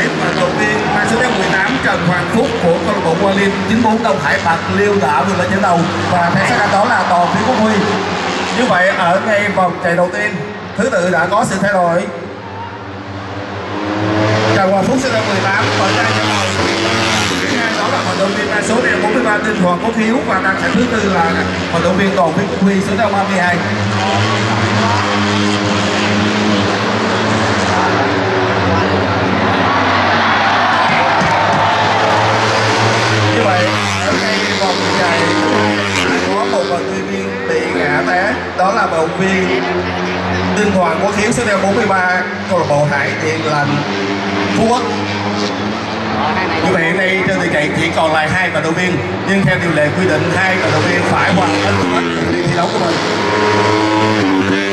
vận động viên mang số đeo 18 Trần Hoàng Phúc của câu lạc bộ Hoa Liên 94 Đông Hải Bạc Liêu đã vượt lên dẫn đầu và theo sát đó là Toàn Thúy Quốc Huy. Như vậy ở ngay vòng chạy đầu tiên thứ tự đã có sự thay đổi. Trần Hoàng Phúc số đeo 18 mở ra dẫn đầu. Đó là vận động viên mang số đeo 43 Đinh Hoàng Quốc Hiếu và đang chạy thứ tư là vận động viên Toàn Thúy Quốc Huy số đeo 32. Như vậy ở ngay vòng chạy có một vận động viên bị ngã té, đó là vận động viên Đinh Hoàng Quốc Hiếu số đeo 43 câu lạc bộ Hải Điện Lành Phú Quốc. Như vậy hiện nay trên đường chạy chỉ còn lại 2 vận động viên, nhưng theo điều lệ quy định 2 vận động viên phải hoàn thành thi đấu của mình.